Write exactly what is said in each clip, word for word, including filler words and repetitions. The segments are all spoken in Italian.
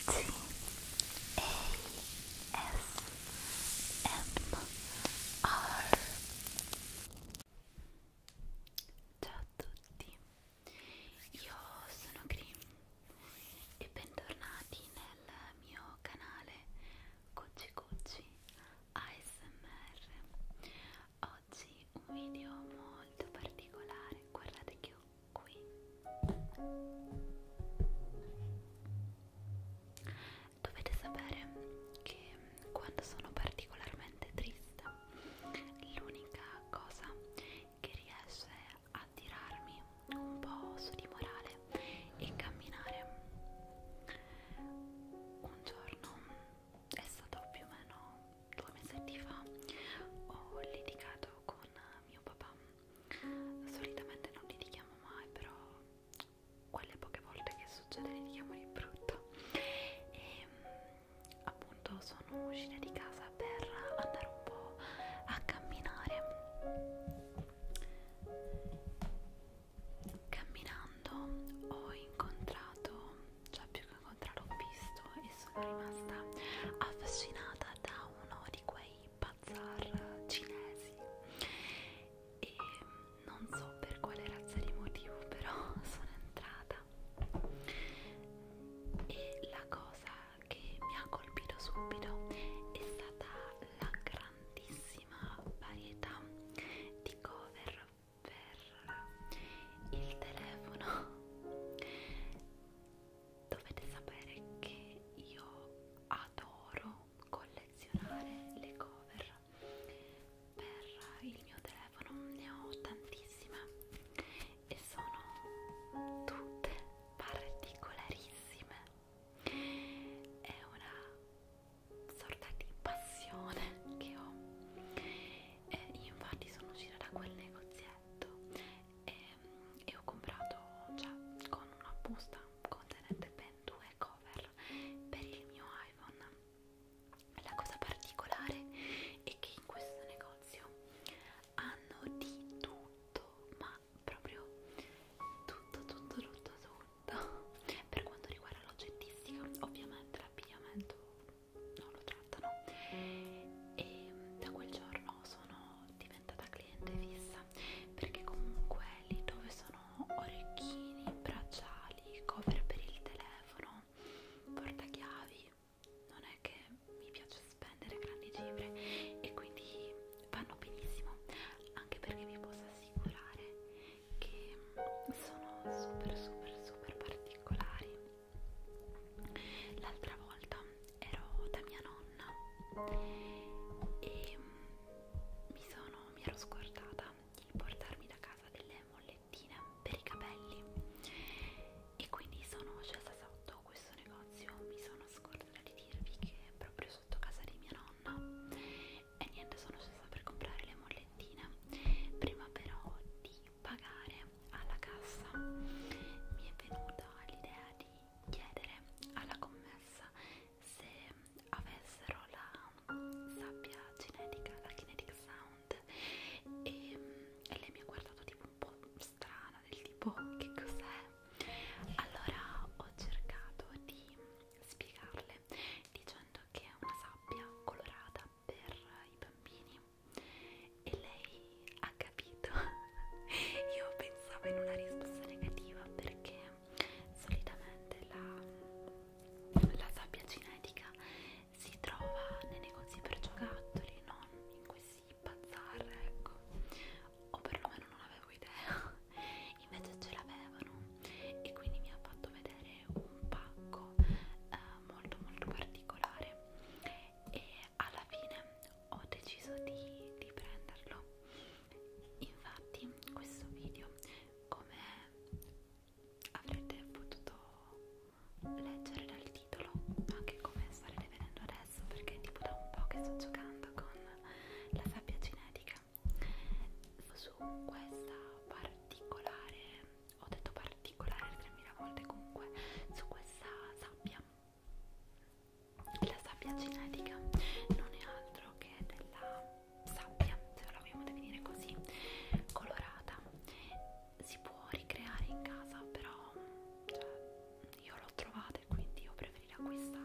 Oggi A S M R. Ciao a tutti, io sono Grim e bentornati nel mio canale Cucci Cucci A S M R. Oggi un video molto particolare, guardate che ho qui. Dovete sapere che quando sono particolarmente triste, l'unica cosa che riesce a tirarmi un po' su di morale è camminare. Un giorno, è stato più o meno due mesetti fa, ho litigato con mio papà. Solitamente non litighiamo mai, però quelle poche volte che succede litighiamo di brutto. E appunto sono uscita di casa per andare un po' a camminare. Camminando ho incontrato, cioè più che incontrato ho visto e sono rimasta affascinata da uno di quei bazar cinesi e non so per quale razza di motivo, però sono entrata e la cosa che mi ha colpito subito è stata la grandissima varietà di cover per il telefono. Dovete sapere che io adoro collezionare le cover per il mio telefono, ne ho tantissime e sono tutte particolarissime. È una sorta di passione che ho e infatti sono uscita da quel negozietto e, e ho comprato già con una busta contenente ben due cover per il mio iPhone. La cosa particolare è che in questo negozio hanno di tutto, ma proprio tutto, tutto, tutto, tutto. Per quanto riguarda l'oggettistica, ovviamente l'abbigliamento non lo trattano e da quel giorno sono diventata cliente fissa, perché comunque lì dove sono orecchini, bracciali, cover per il telefono, portachiavi, non è che mi piace spendere grandi cifre e quindi vanno benissimo, anche perché vi posso assicurare che sono super super super particolari. L'altra volta ero da mia nonna e mi sono mi ero scordata di portarmi da casa delle mollettine per i capelli e quindi sono scesa sotto questo negozio. Mi sono scordata di dirvi che è proprio sotto casa di mia nonna e niente, sono scesa per comprare le mollettine. Prima però di pagare alla cassa mi è venuta l'idea di chiedere alla commessa se avessero la sabbia cinetica, la kinetic sound, e, e lei mi ha guardato tipo un po' strana, del tipo che cos'è? Allora ho cercato di spiegarle dicendo che è una sabbia colorata per i bambini e lei ha capito. Io pensavo in una risposta negativa perché solitamente la, la sabbia cinetica si trova nei negozi per giocattoli, non in questi bazar, ecco, o perlomeno non avevo idea. Invece ce l'avevano e quindi mi ha fatto vedere un pacco eh, molto molto particolare e alla fine ho deciso di, di prenderlo. Infatti questo video, come avrete potuto leggere dal titolo, anche come starete vedendo adesso, perché è tipo da un po' che sto giocando con la sabbia cinetica, su questa particolare, ho detto particolare tremila volte, comunque su questa sabbia. La sabbia cinetica non è altro che della sabbia, se la vogliamo definire così, colorata. Si può ricreare in casa, però cioè, io l'ho trovata e quindi ho preferito acquistarla.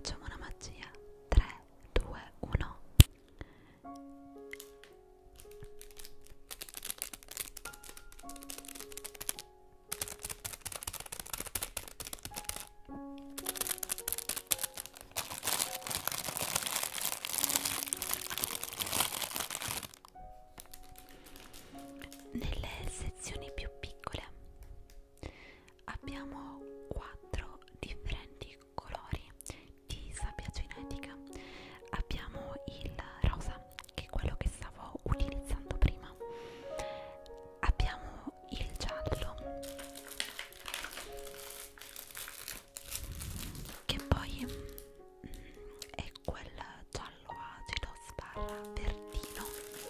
facciamo una magia. tre, due, uno. Nelle sezioni più piccole abbiamo quattro differenti colori di sabbia cinetica. Abbiamo il rosa, che è quello che stavo utilizzando prima. Abbiamo il giallo, che poi mm, è quel giallo acido sbarra verdino.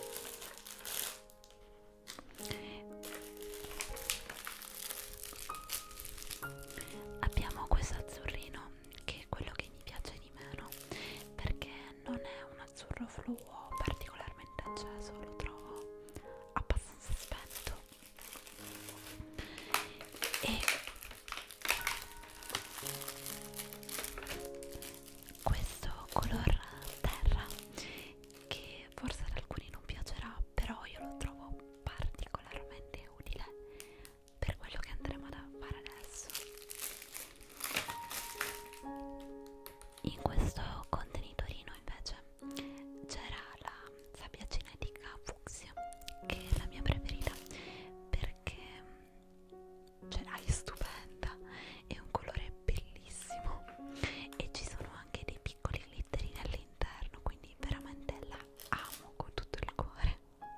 Abbiamo questo azzurrino, che è quello che mi piace di meno, perché non è un azzurro fluo particolarmente acceso, lo trovo abbastanza spento. E questo color terra, che forse ad alcuni non piacerà, però io lo trovo particolarmente utile per quello che andremo ad fare adesso. In questo contenitore invece c'era la sabbia cinetica fucsia, che è la mia preferita perché, cioè, è stupenda, è un colore bellissimo e ci sono anche dei piccoli glitterini all'interno, quindi veramente la amo con tutto il cuore.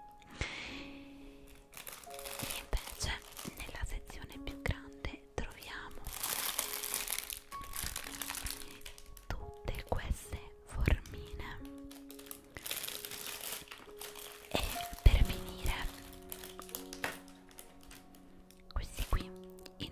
E invece nella sezione più grande troviamo tutte queste formine e per finire questi qui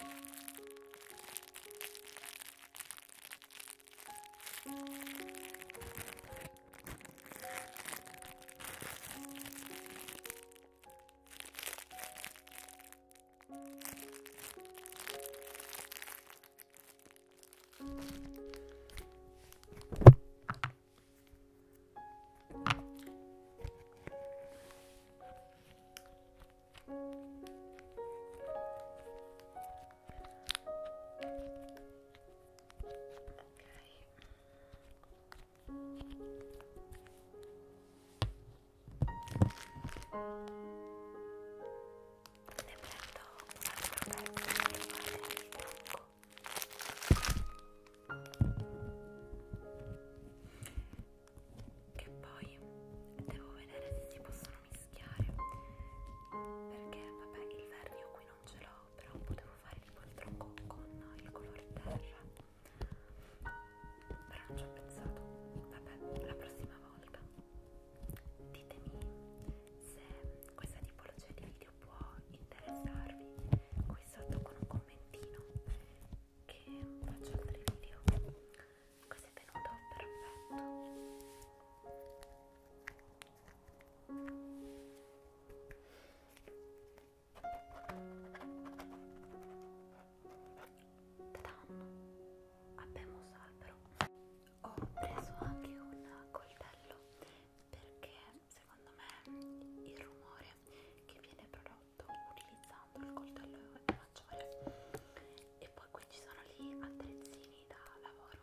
che poi devo vedere se si possono mischiare, perché vabbè il verde io qui non ce l'ho, però potevo fare tipo il tronco con il colore terra, però non ci ho pensato. Vabbè, la prossima volta ditemi se questa tipologia di video può interessarvi qui sotto con un commentino, che faccio altri video. Questo è venuto perfetto. Ta-dam! Abbiamo albero. Ho preso anche un coltello perché secondo me il rumore che viene prodotto utilizzando il coltello è maggiore. E poi qui ci sono gli attrezzini da lavoro.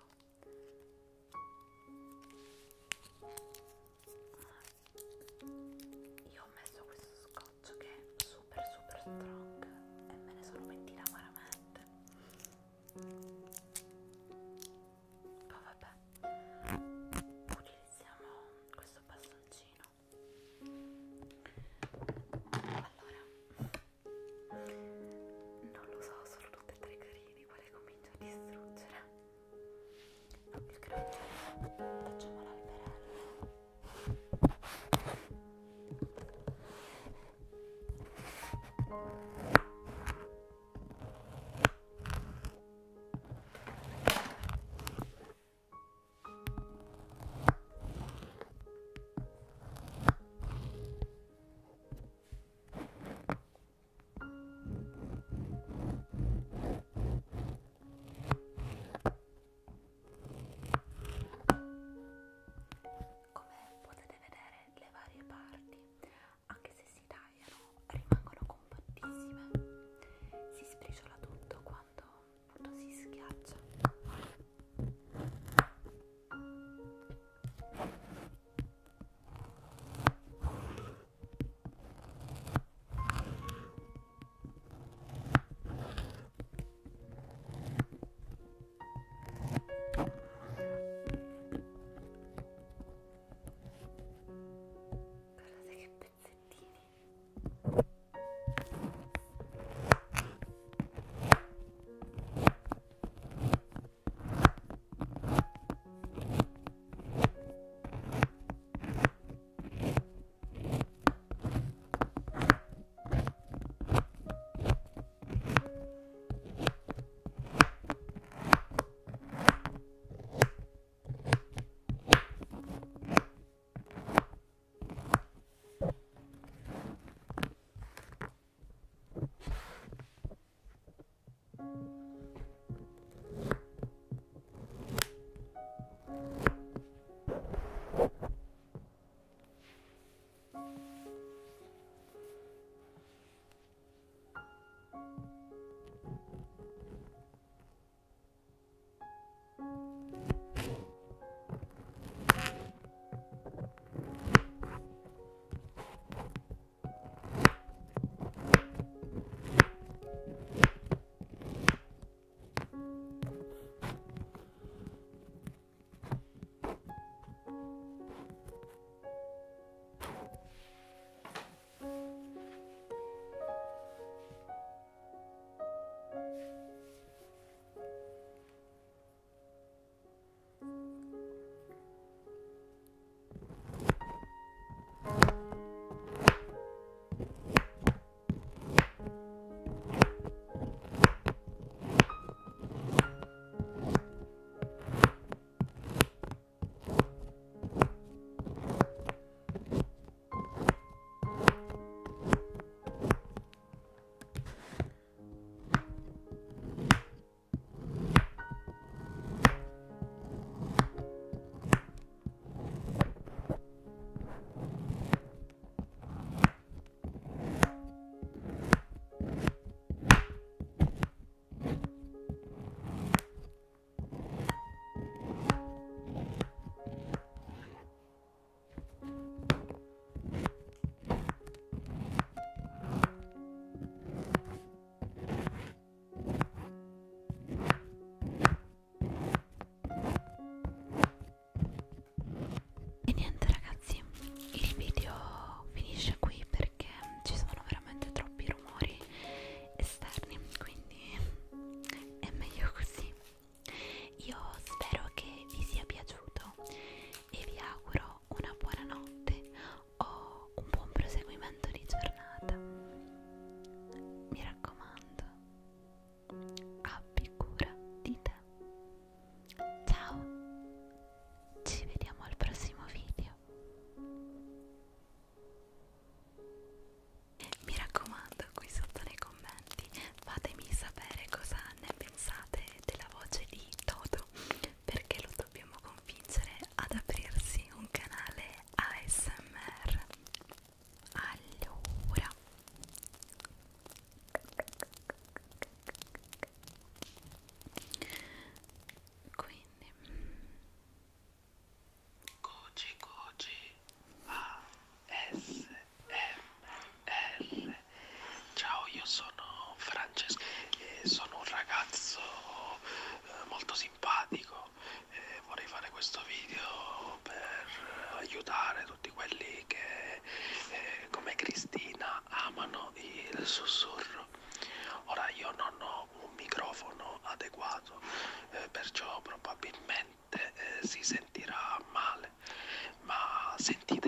Io ho messo questo scotch che è super super strong e me ne sono pentita amaramente. Poi vabbè, utilizziamo questo bastoncino. Allora, non lo so, sono tutte e tre carini, quale comincio a distruggere? No, più che altro facciamo l'alberello. Come potete vedere, le varie parti, anche se si tagliano, rimangono compattissime. Si sbriciola tutto quando appunto si schiaccia. Guardate che pezzettini. mi raccomando, abbi cura di te. Ciao, ci vediamo al prossimo video. Mi raccomando, qui sotto nei commenti fatemi sapere cosa ne pensate della voce di Toto, perché lo dobbiamo convincere ad aprirsi un canale A S M R. Allora, quindi Goji Goji A S M R. Ciao, io sono Francesco e sono un ragazzo eh, molto simpatico e vorrei fare questo video per aiutare tutti quelli che eh, come Cristina amano il sussurro. Ora io non ho un microfono adeguato, eh, perciò probabilmente eh, si sentirà male, ma sentite